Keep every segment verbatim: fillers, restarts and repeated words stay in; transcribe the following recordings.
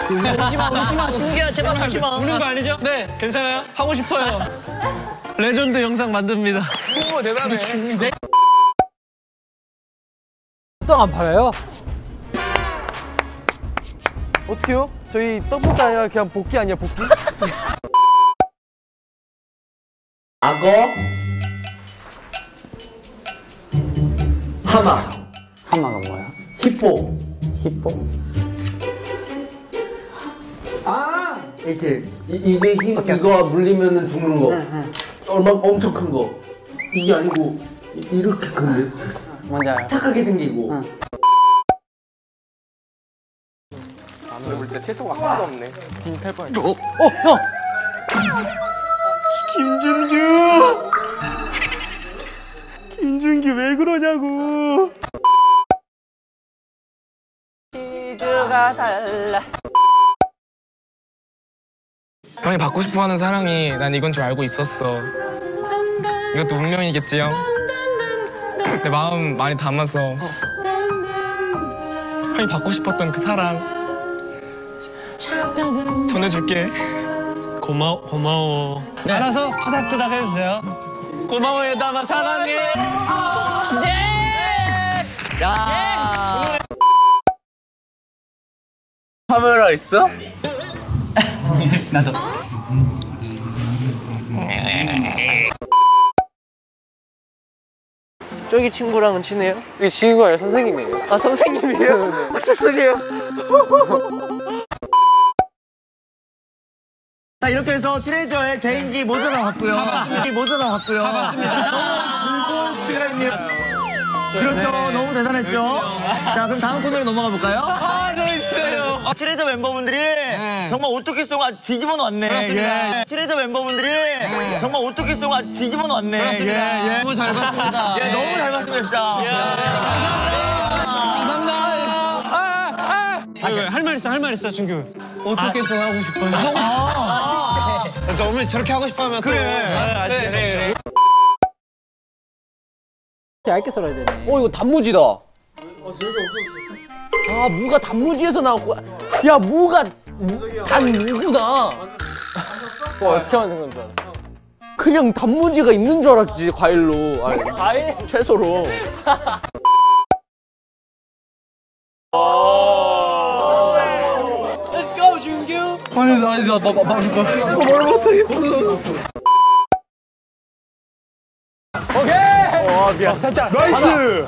울지 마, 울지 마. 준규야, 제발 울지 마. 우는 거 아니죠? 네. 괜찮아요? 하고 싶어요. 레전드 영상 만듭니다. 오, 대단해. 네. 떡 안 팔아요? 어떻게요? 저희 떡볶이 아니라 그냥 볶기 아니야, 볶기? 악어 하마 하마가 뭐야? 히포 히포? 아 이렇게 이, 이게 힘 이거 물리면은 죽는 거 응, 응. 얼마 엄청 큰 거 이게 아니고 이, 이렇게 큰데 뭔지 알아요? 착하게 생기고 응. 우리 진짜 채소가 하나도 없네. 빈탈 뻔했어. 어, 어, 형! 김준규! 김준규 왜 그러냐고. 치즈가 달라. 형이 받고 싶어하는 사랑이 난 이건 줄 알고 있었어. 이것도 운명이겠지요. 내 마음 많이 담아서 형이 받고 싶었던 그 사랑 전해줄게. 고마워, 고마워. 네. 알아서 토닥토닥 해주세요. 고마워 얘들아 사랑해. 예! 야! 카메라 있어? 나도. 저기 친구랑은 친해요? 이 친구가 아니라 선생님이에요. 아, 선생님이에요? 아, 죄송해요. 자, 이렇게 해서 트레저의 개인기 모두 다 봤고요. 모두 다 봤고요. 다 봤습니다. 너무 즐거운 시간이네요. 그렇죠. 너무 대단했죠. 자, 그럼 다음 코너로 넘어가 볼까요? 아, 저 있어요. 아, 트레저 멤버분들이 정말 어떻게 쏘가 뒤집어 놓았네. 그렇습니다. 예. 트레저 멤버분들이 정말 어떻게 쏘가 뒤집어 놓았네. 그렇습니다. 예, 예. 너무 잘 봤습니다. 예, 너무 잘 봤습니다, 진짜. 감사합니다. 아, 아. 할 말 있어, 할 말 있어, 준규. 어떻게 더 하고 싶어요? 아, 또 어머니 저렇게 하고 싶어 하면 그래. 또 아, 아직 계속 네. 얇게 썰어야 되네. 어 이거 단무지다. 어 재미 없었어. 아 무가 단무지에서 나왔고, 야 무가 무, 단 무구나. 어, 어떻게 만든 건 줄 알아? 그냥 단무지가 있는 줄 알았지 과일로. 아니, 과일? 채소로. Let's go, 준규! 아니 아니 나 나 나 뭘 못하겠어. 오케이! 어, 미안. 살짝. 나이스!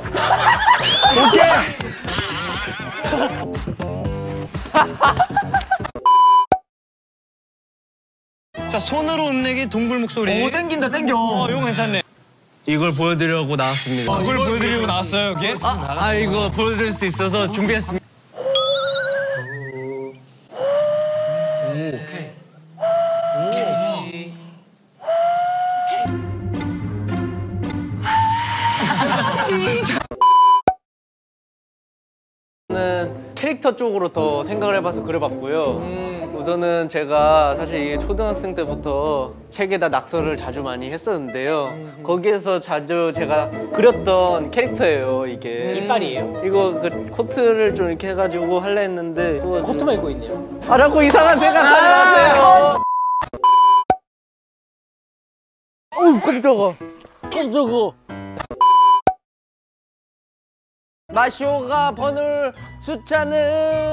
자, 손으로 음내기 동굴 목소리. 오, 땡긴다, 땡겨. 어, 이거 괜찮네. 이걸 보여드리려고 나왔습니다. 그걸 보여드리고 나왔어요, 여기? 아, 아 이거 보여드릴 수 있어서 준비했습니다. 저는 캐릭터 쪽으로 더 생각을 해봐서 그려봤고요. 음, 우선은 제가 사실 이게 초등학생 때부터 책에다 낙서를 자주 많이 했었는데요. 음, 거기에서 자주 제가 그렸던 캐릭터예요, 이게. 이빨이에요? 이거 그 코트를 좀 이렇게 해가지고 할래 했는데 또 코트만 입고 있네요. 아 자꾸 이상한 생각하지 마세요. 어우 깜짝아. 깜짝아. 마쇼가 번을 숫자는.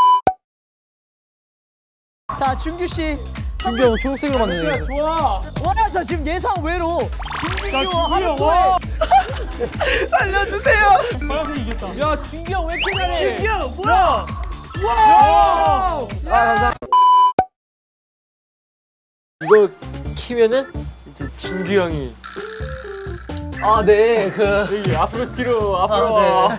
자, 준규 씨. 준규 형 초록색으로 만드네. 좋아. 와, 저 지금 예상 외로 준규와 하루토에 살려주세요. 빨간색 이겼다. 야, 준규 형 왜 이렇게 잘해? 준규 뭐야? 와! 아 감사합니다. 이거 키면은 이제 준규 형이 아 네 그. 여기 앞으로 뒤로 앞으로. 아,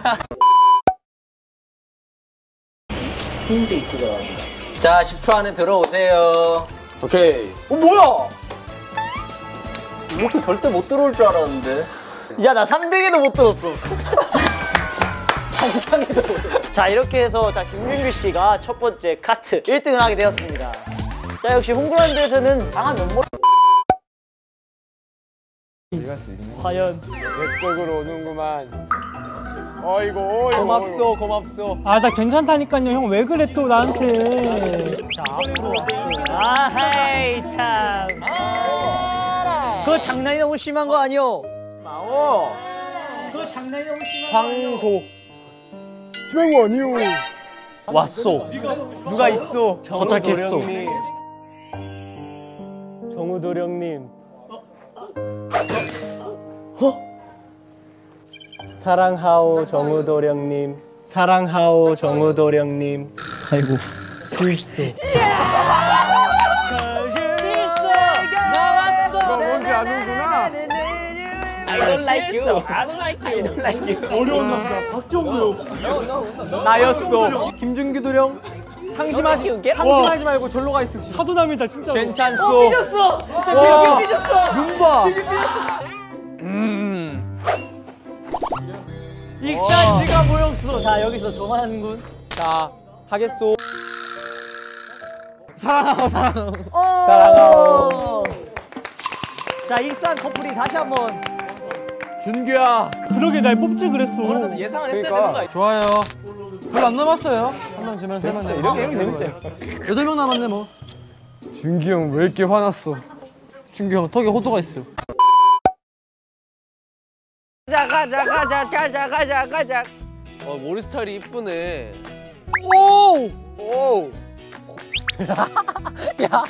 힌트 입구가 나옵니다. 자, 십 초 안에 들어오세요. 오케이. 어 뭐야? 이것도 절대 못 들어올 줄 알았는데. 야, 나 삼 등에도 못 들었어. 자, 이렇게 해서 자 김준규 씨가 첫 번째 카트 일 등을 하게 되었습니다. 자, 역시 홍보란드에서는 강한 면모. 과연 내 쪽으로 오는구만. 어이구, 어이구. 고맙소, 고맙소. 아, 나 괜찮다니까요. 형 왜 그래 또 나한테. 자, 앞으로 왔습니다. 아하이, 참. 그거 장난이 너무 심한 거 아니오? 마오. 그거 장난이 너무 심한 거 아니오? 황소. 심한 거 아니오. 왔어. 누가 있어? 도착했어. 정우도령님. 어? 사랑하오 정우도령님. 사랑하오 정우도령님. 아이고. 실수. 나왔어. 너 뭔지 아는구나. I don't like you. I don't like you. I don't like you. 어려운 남자 박정우. 나였어. 김준규 도령. 상심하지, 상심하지 말고 절로 가 있으시. 사도남이다 진짜. 괜찮소. 어, 삐졌어. 진짜 와. 되게 삐졌어. 눈 봐. 음. 익산지가 모였어. 자, 여기서 저만 군. 자, 하겠소. 사랑하오, 사랑하오. 사랑하오. 자, 익산 커플이 다시 한번. 준규야. 그러게 날 뽑지 그랬어. 예상을 했어야 되는 거야. 좋아요. 별로 안 남았어요. 한 명, 두 명, 세 명. 이렇게 이렇게 재밌지. 여덟 명 남았네 뭐. 준규 형 왜 이렇게 화났어? 준규 형 턱에 호두가 있어. 가자 가자 가자 가자 가자 가자. 어 머리 스타일이 이쁘네. 오! 오! 야.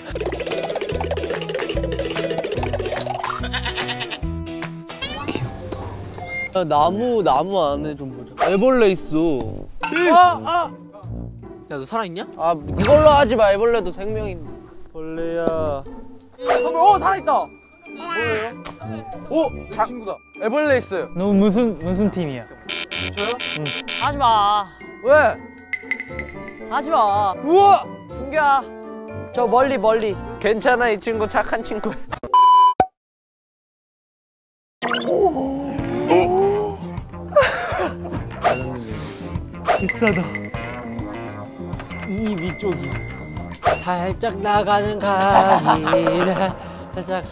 야, 나무 나무 안에 좀 보자. 애벌레 있어. 아! 아! 야 너 살아있냐? 아 그걸로 하지 마. 애벌레도 생명인데. 벌레야. 어 살아있다. 뭐예요? 오! 자, 친구다. 애벌레 있어요. 너 무슨 무슨 팀이야? 저요? 하지 마. 왜? 하지 마. 우와! 준규야. 저 멀리 멀리. 괜찮아 이 친구 착한 친구야. 비싸다. 이 위쪽이. 살짝 나가는 가기나 살짝.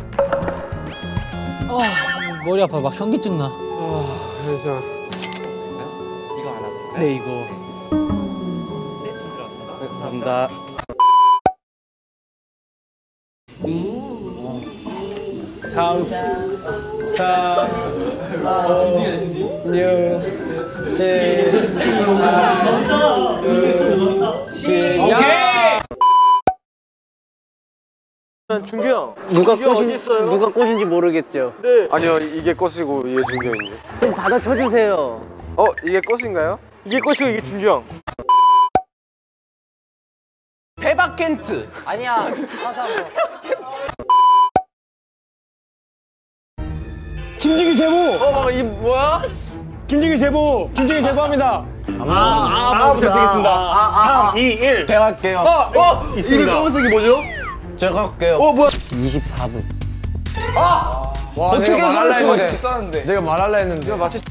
어 머리 아파. 막 현기증 나. 그래서 이거 안 하고. 네 이거. 네 들어왔습니다. 네, 감사합니다. 삼, 사, 오, 육, 칠, 팔, 구, 십. 준규 형. 누가 준규 형 꽃인 어디 있어요? 누가 꽃인지 모르겠죠. 네. 아니요, 이게 꽃이고 이게 준규인데. 좀 받아쳐 주세요. 어, 이게 꽃인가요? 이게 꽃이고 이게 준규 형. 페바켄트. 아니야. 사사로. 김진규 제보. 어, 이 뭐야? 김진규 제보. 김진규 제보합니다. 아, 아, 아, 부탁드리겠습니다. 아, 아, 삼, 이, 일. 제가 할게요. 어, 어? 이게 있습니다. 검은색이 뭐죠? 제가 할게요. 어, 뭐야? 이십사 분. 와, 어떻게 내가 말할라 그럴 했는데. 수가 있었는데. 내가 말할라 했는데. 내가 마치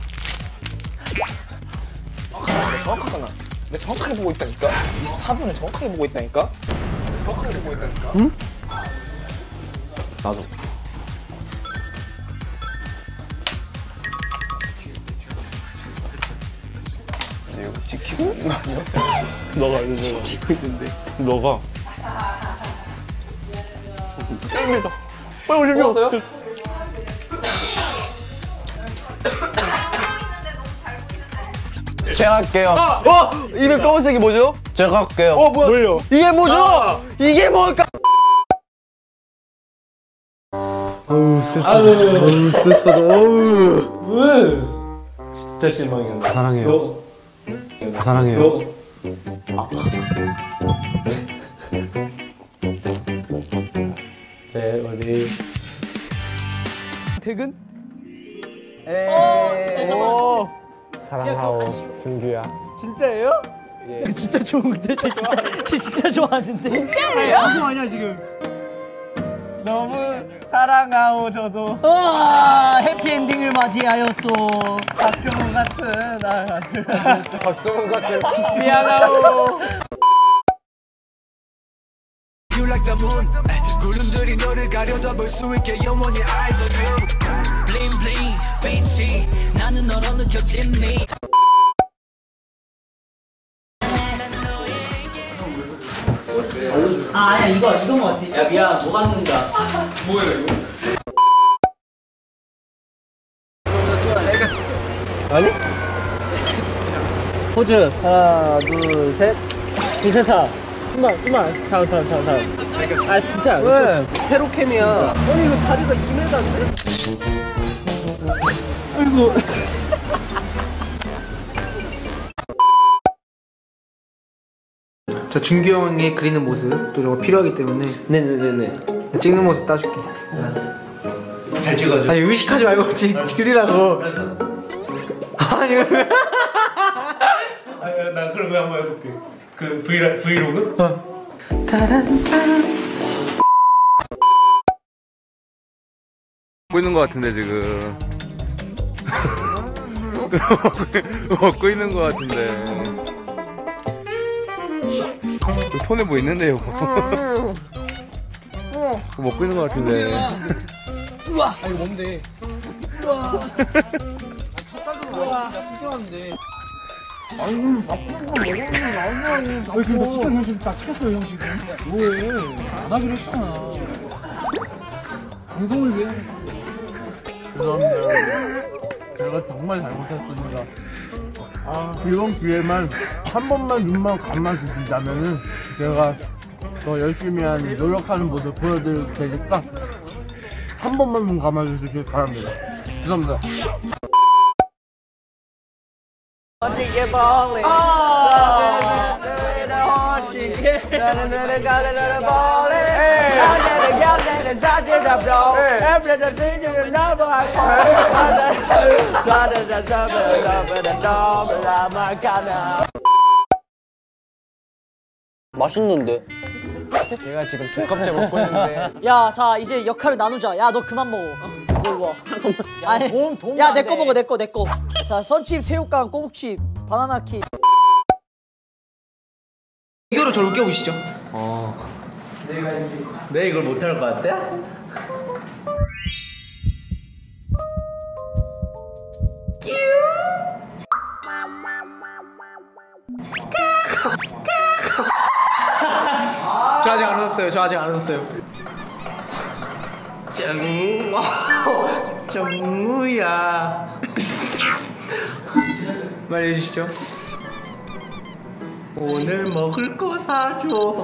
정확하잖아. 내가 정확하게 보고 있다니까. 이십사 분을 정확하게 보고 있다니까. 정확하게 보고 있다니까. 응? 나도. 근데 이거 지키고 있는 거 아니야? 너가 너가 지키고 있는데. 너가. 짱이다. 빨리 오십시오. 먹었어요? 제가 할게요. 어? 입에 검은색이 뭐죠? 제가 할게요. 어, 뭐야? 뭘요? 이게 뭐죠? 아! 이게 뭘까? 어우 스스로. 어우 스스로. 어우. 왜? 진짜 실망이야. 사랑해요. 사랑해요. 네 어디. 퇴근? 어, 네, 잠깐만. 사랑하오 준규야. 진짜예요? 진짜 좋은데? 쟤 진짜, 쟤 진짜 좋아하는데? 진짜예요? 아무 아니야 지금. 너무 사랑하오 저도. 와, 해피엔딩을 맞이하였소. 박정우 같은 아, 박정우 같은 미안하오. You like the moon 구름들이 너를 가려다 볼 수 있게 영원히 eyes on you Bling bling 빛이 나는 너로 느껴지니 아 아니야 이거 이건 거 같아. 야 미안 뭐 갖는다. 뭐예요 이거? 아니? 포즈 하나 둘셋 괜찮다. 좀만 좀만 다음 다음 다음 다음. 아 진짜 왜? 세로캠이야. 아니 이거 다리가 이 미터인데? 아이고. 저 준규 형이 그리는 모습 또 이런 거 필요하기 때문에 네네네네. 찍는 모습 따줄게. 잘 찍어줘. 아니 의식하지 말고 찍, 찍으라고. 아니 왜? 아니 나 그런 거 한번 해볼게. 그 브이 브이로그? 어. 먹고 있는 것 같은데 지금. 먹고 있는 것 같은데. 손에 뭐 있는데요? 먹고 있는 것 같은데. 우와. 아 이거 뭔데? 우와. 우와. 숨겨왔는데. 아유 나쁜 거 먹으면 나오면 아 근데 치킨 형 지금 딱 시켰어요 형 지금. 뭐해? 안 하기로 했잖아. 방송을 위해. 죄송합니다 여러분. 제가 정말 잘못했습니다. 아, 이번 기회만 한 번만 눈만 감아 주신다면은 제가 더 열심히 한 노력하는 모습 보여드릴 테니까 한 번만 눈 감아 주시길 바랍니다. 죄송합니다. 맛있는데? 제가 지금 두 컵째 먹고 있는데. 야, 자 이제 역할을 나누자. 야, 너 그만 먹어. 이거 와. 아니, 도움, 도움 야, 내 거 먹어, 내 거, 내 거. 자, 썬칩, 새우깡, 꼬북칩, 바나나 킥. 이거로 저를 웃겨보시죠. 어. 내 이걸 못할 것 같아? 저 아직 안 웃었어요. 저 아직 안 웃었어요. 짱, 정우야. 말해주시죠. 오늘 먹을 거 사줘.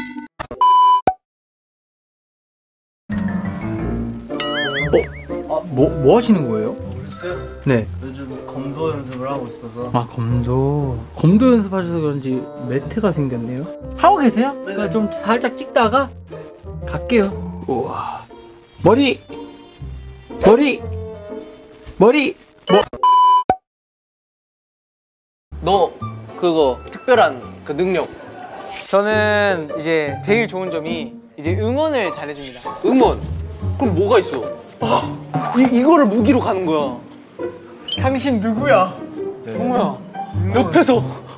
어? 뭐, 뭐 하시는 거예요? 모르겠어요? 네. 요즘 검도 연습을 하고 있어서. 아, 검도. 검도 연습하셔서 그런지 매트가 생겼네요. 하고 계세요? 그러니까 좀 살짝 찍다가 갈게요. 우와. 머리! 머리! 머리! 뭐? 너 그거 특별한 그 능력. 저는 이제 제일 좋은 점이 이제 응원을 잘해줍니다. 응원. 그럼 뭐가 있어? 아, 이 이거를 무기로 가는 거야. 당신 누구야? 형우야. 옆에서.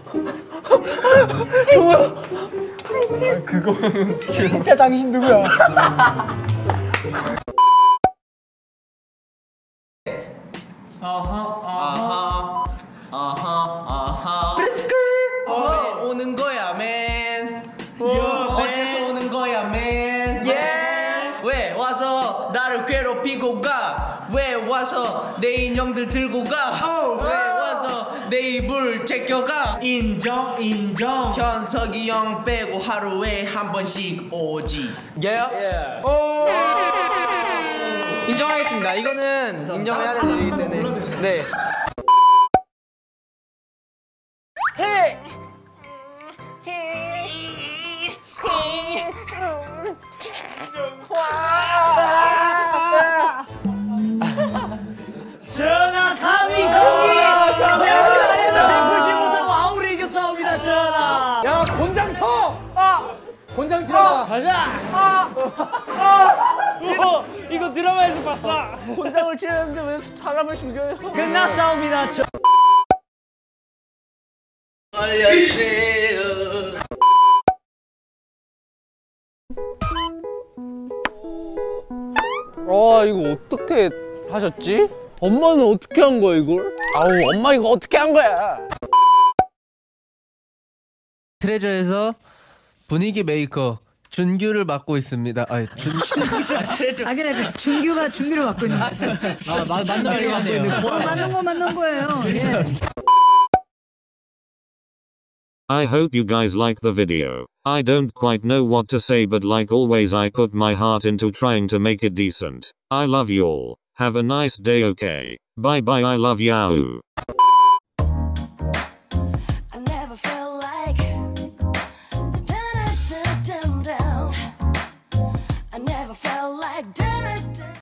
형우야. 그거는 진짜 당신 누구야? 아하 아하 아하 아하 프레스크 어, 오는 거야 맨 어째서 오는 거야 맨 왜 와서 나를 괴롭히고 가 왜 와서 내 인형들 들고 가 왜 와서 내 이불 제껴가 인정 인정. 현석이 형 빼고 하루에 한 번씩 오지 인정하겠습니다. 이거는 인정해야 될 일이기 때문에. 네. 전하 감히 승리! 내가 그래도 백구십오 점 아우를 이겼사옵니다, 전하! 야, 곤장 쳐! 아! 곤장 치라! 가자! 아! 아! 이거, 이거 드라마에서 봤어! 곤장을 치는데 왜 사람을 죽여요? 끝났사옵니다, 전 알려주세요 아 이거 어떻게 하셨지? 엄마는 어떻게 한 거야 이걸? 아우 엄마 이거 어떻게 한 거야? 트레저에서 분위기 메이커 준규를 맡고 있습니다. 아니 준 아, 트레저. 아 그래 준규가 준규를 맡고 있는 거죠. 아 맞, 맞는 말이네요. 맞는 거 맞는 거예요. 예. I hope you guys like the video. I don't quite know what to say, but like always I put my heart into trying to make it decent. I love you all. Have a nice day, okay? Bye bye, I love you.